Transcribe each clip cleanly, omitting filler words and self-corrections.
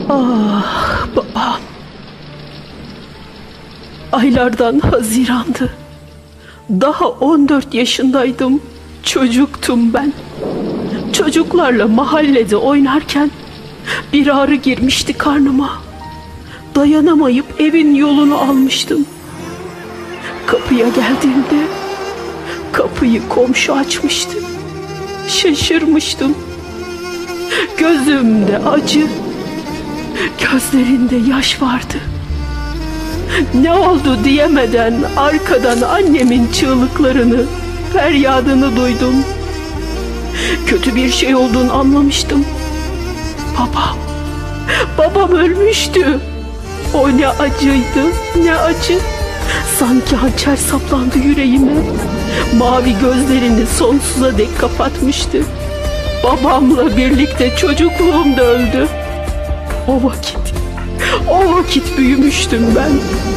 Ah babam. Aylardan Haziran'dı. Daha 14 yaşındaydım. Çocuktum ben. Çocuklarla mahallede oynarken bir ağrı girmişti karnıma. Dayanamayıp evin yolunu almıştım. Kapıya geldiğimde kapıyı komşu açmıştı. Şaşırmıştım. Gözümde acı, gözlerinde yaş vardı. Ne oldu diyemeden arkadan annemin çığlıklarını, feryadını duydum. Kötü bir şey olduğunu anlamıştım. Babam ölmüştü. O ne acıydı, ne acı. Sanki hançer saplandı yüreğime. Mavi gözlerini sonsuza dek kapatmıştı. Babamla birlikte çocukluğum da öldü. O vakit büyümüştüm ben.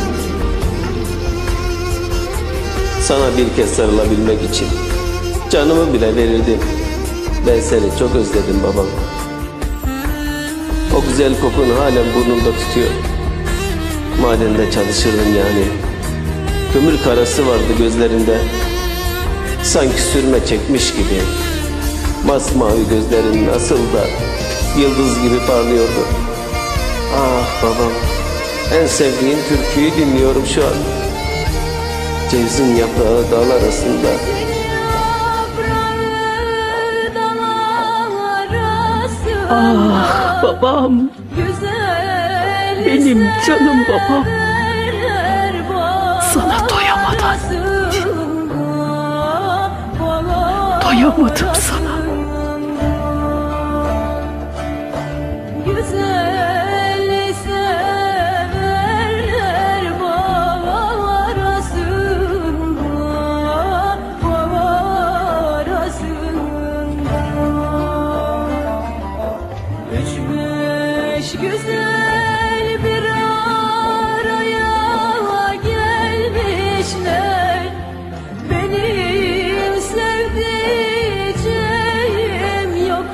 Sana bir kez sarılabilmek için canımı bile verirdim. Ben seni çok özledim babam. O güzel kokun halen burnumda tutuyor. Madende çalışırdın yani. Kömür karası vardı gözlerinde. Sanki sürme çekmiş gibi. Masmavi gözlerin nasıl da yıldız gibi parlıyordu. Ah babam, en sevdiğin türküyü dinliyorum şu an. Cevizin yaprağı dağlar arasında. Ah babam, benim canım babam. Sana doyamadan doyamadım sana. Güzel bir araya gelmişler. Benim sevdiceğim yok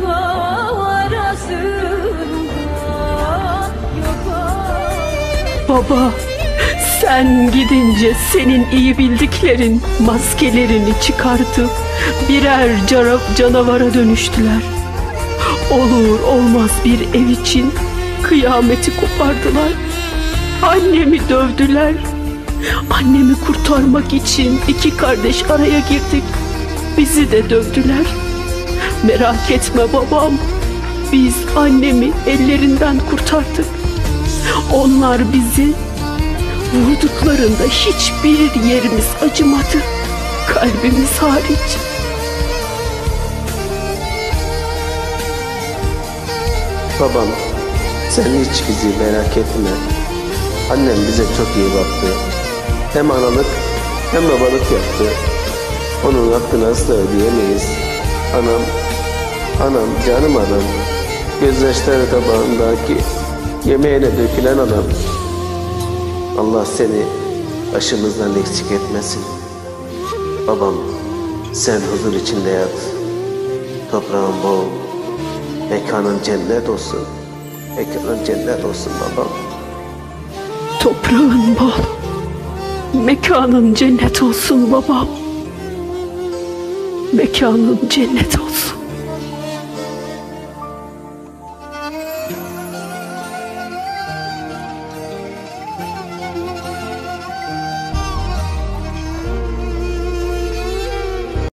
arasında, yok. Baba, sen gidince senin iyi bildiklerin maskelerini çıkartıp birer canavara dönüştüler. Olur olmaz bir ev için kıyameti kopardılar. Annemi dövdüler. Annemi kurtarmak için iki kardeş araya girdik. Bizi de dövdüler. Merak etme babam. Biz annemi ellerinden kurtardık. Onlar bizi vurduklarında hiçbir yerimiz acımadı. Kalbimiz hariç. Babam, sen hiç bizi merak etme. Annem bize çok iyi baktı. Hem analık hem babalık yaptı. Onun hakkını asla ödeyemeyiz. Anam, canım anam. Gözyaşları tabağındaki yemeğine dökülen anam. Allah seni başımızdan eksik etmesin. Babam, sen huzur içinde yat. Toprağın bol, mekanın cennet olsun. Mekanın cennet olsun babam. Toprağın bol, mekanın cennet olsun babam. Mekanın cennet olsun.